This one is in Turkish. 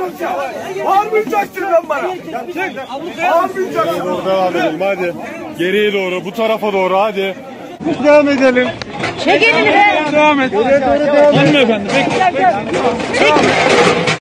Bağırmayacaksın lan bana. Bağırmayacaksın. Doğru devam edelim hadi. Geriye doğru, bu tarafa doğru hadi. Devam edelim. Çek elini be. Devam et. Hanımefendi bekle. Çek.